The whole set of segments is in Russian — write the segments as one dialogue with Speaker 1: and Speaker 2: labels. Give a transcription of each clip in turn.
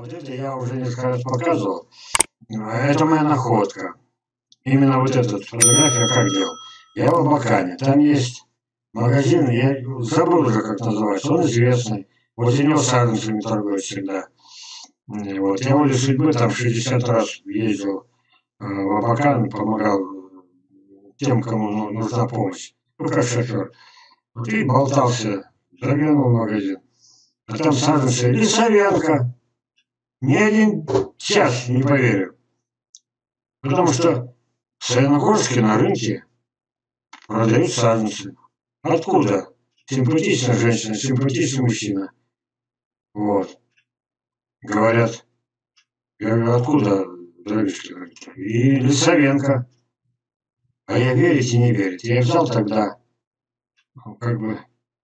Speaker 1: Вот это я уже несколько раз показывал. Это моя находка. Именно вот эта фотография как делал. Я в Абакане. Там есть магазин, я забыл уже, как называется. Он известный. Вот у него саженцами торгует всегда. Вот. Я волей судьбы там 60 раз ездил в Абакан, помогал тем, кому нужна помощь. Ну, как шофер. Вот и болтался, заглянул в магазин. А там саженцы Лисовенко. Ни один час не поверю. Потому что в Саяногорске на рынке продают саженцы. Откуда? Симпатичная женщина, симпатичный мужчина. Вот. Говорят. Я говорю, откуда, дорогишки? И Лисовенко. А я верить и не верить. Я взял тогда, как бы,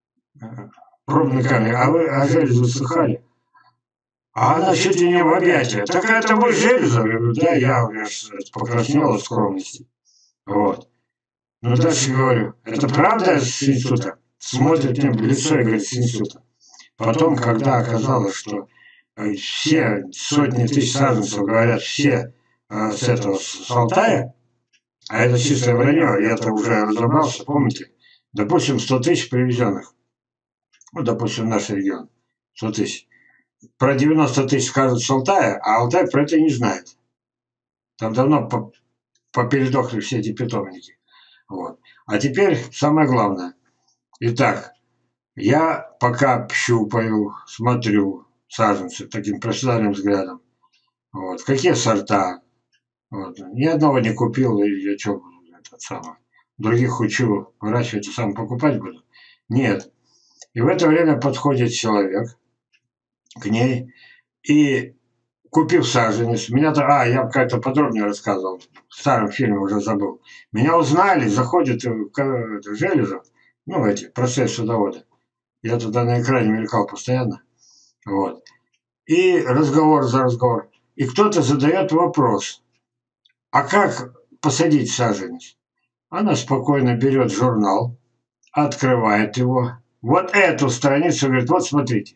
Speaker 1: пробный камень. А вы о железу слыхали? А она чуть ли не в объятия. Так это вы железо? Я говорю, да, я покраснел от скромности. Вот. Ну, дальше говорю, это правда с института? Смотрит мне в лицо и говорит, с института. Потом, когда оказалось, что все сотни тысяч саженцев, говорят, все с этого, с Алтая, а это чистое вранье, я-то уже разобрался, помните? Допустим, 100 тысяч привезенных. Ну, допустим, в наш регион. 100 тысяч. Про 90 тысяч скажут с Алтая, а Алтай про это не знает. Там давно попередохли все эти питомники. Вот. А теперь самое главное. Итак, я пока щупаю, смотрю саженцы таким профессиональным взглядом. Вот. Какие сорта? Вот. Ни одного не купил, и я что, этот самый, других учу выращивать и сам покупать буду? Нет. И в это время подходит человек к ней и, купив саженец, меня-то, я как-то подробнее рассказывал, в старом фильме уже забыл. Меня узнали, заходят в железо, ну, эти, процесс садовода. Я туда на экране мелькал постоянно. Вот. И разговор за разговор. И кто-то задает вопрос. А как посадить саженец? Она спокойно берет журнал, открывает его. Вот эту страницу, говорит, вот смотрите.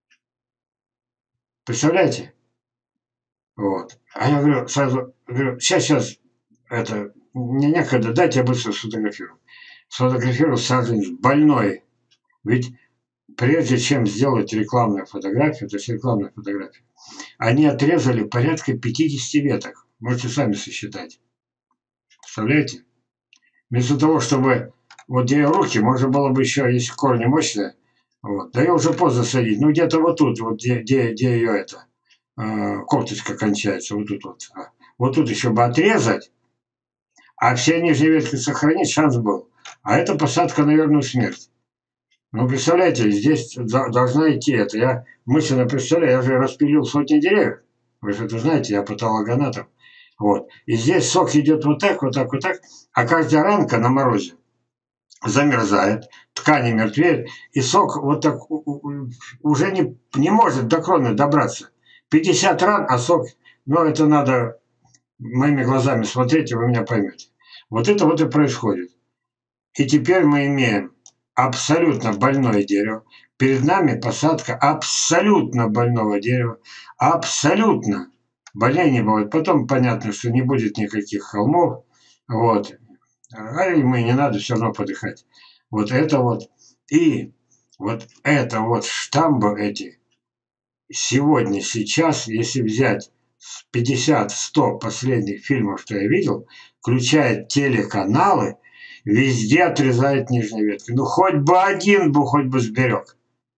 Speaker 1: Представляете? Вот. А я говорю, сразу, говорю, сейчас, это, мне некогда, дайте я быстро сфотографирую. Сфотографирую саженец больной. Ведь прежде чем сделать рекламную фотографию, то есть рекламную фотографию, они отрезали порядка 50 веток. Можете сами сосчитать. Представляете? Вместо того, чтобы вот где руки, можно было бы еще, если корни мощные, вот, да ее уже поздно садить. Ну где-то вот тут, вот где ее это, копточка кончается, вот тут вот. Вот тут еще бы отрезать, а все нижние ветки сохранить шанс был. А это посадка на верную смерть. Ну, представляете, здесь должна идти это. Я мысленно представляю, я же распилил сотни деревьев. Вы же это знаете, я патологоанатом. Вот. И здесь сок идет вот так, вот так, вот так. А каждая ранка на морозе замерзает, ткани мертвеют, и сок вот так уже не может до кроны добраться. 50 ран, а сок, ну, это надо моими глазами смотреть, и вы меня поймете. Вот это вот и происходит. И теперь мы имеем абсолютно больное дерево. Перед нами посадка абсолютно больного дерева. Абсолютно. Болей не бывает. Потом понятно, что не будет никаких холмов. Вот. А ему и не надо все равно подыхать. Вот это вот. И вот это вот штамбы эти. Сегодня, сейчас, если взять 50-100 последних фильмов, что я видел, включая телеканалы, везде отрезают нижние ветки. Ну, хоть бы один бы, хоть бы сберег.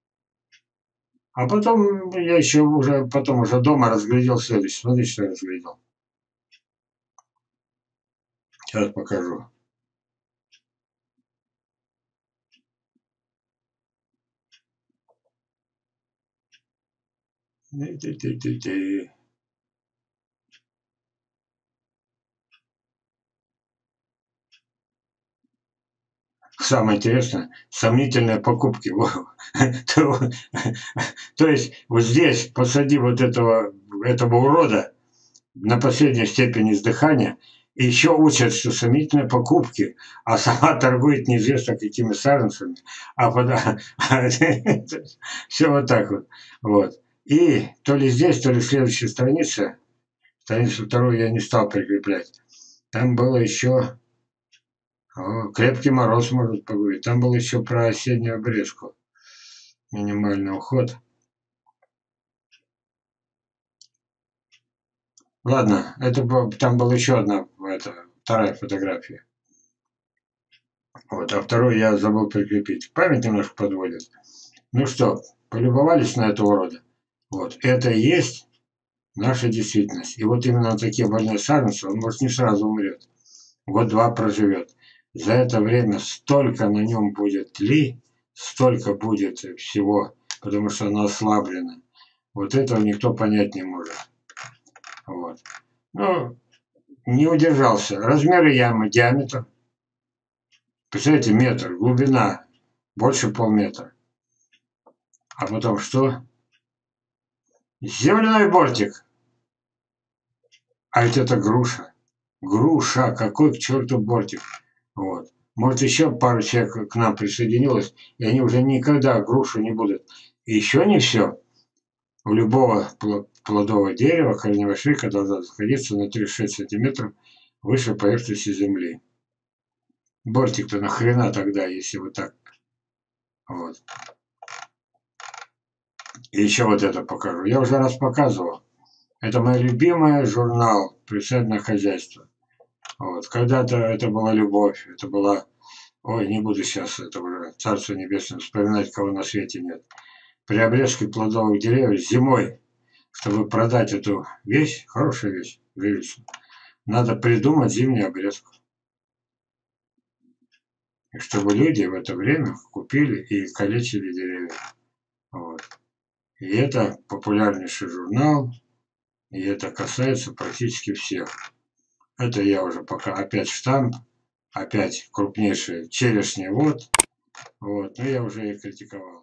Speaker 1: А потом я еще уже, потом уже дома разглядел следующее. Смотрите, что я разглядел. Сейчас покажу. Самое интересное, сомнительные покупки. То есть вот здесь посади вот этого урода на последней степени издыхания, и еще учат, что сомнительные покупки, а сама торгует неизвестно какими саженцами, все вот так вот. Вот. И то ли здесь, то ли в следующей странице, страницу вторую я не стал прикреплять. Там было еще крепкий мороз, может поговорить. Там было еще про осеннюю обрезку. Минимальный уход. Ладно, там была еще одна, вторая фотография. Вот, а вторую я забыл прикрепить. Память немножко подводит. Ну что, полюбовались на это урода? Вот, это и есть наша действительность. И вот именно на такие больные саженцы он, может, не сразу умрет. Год-два проживет. За это время столько на нем будет тли, столько будет всего, потому что оно ослаблено. Вот этого никто понять не может. Вот. Ну, не удержался. Размеры ямы, диаметр. Представляете, метр, глубина больше полметра. А потом что? Земляной бортик. А ведь это груша. Груша, какой к черту бортик. Вот. Может, еще пару человек к нам присоединилось, и они уже никогда грушу не будут. И еще не все. У любого плодового дерева корневая шейка должна находиться на 36 сантиметров выше поверхности земли. Бортик-то нахрена тогда, если вот так. Вот. И еще вот это покажу. Я уже раз показывал. Это мой любимый журнал «Прицельное хозяйство». Вот. Когда-то это была любовь, это была... Ой, не буду сейчас, это уже Царство Небесное, вспоминать, кого на свете нет. При обрезке плодовых деревьев зимой, чтобы продать эту вещь, хорошая вещь, жилищу, надо придумать зимнюю обрезку. И чтобы люди в это время купили и калечили деревья. Вот. И это популярнейший журнал, и это касается практически всех. Это я уже пока опять штамп, опять крупнейший черешня, вот, но я уже и критиковал.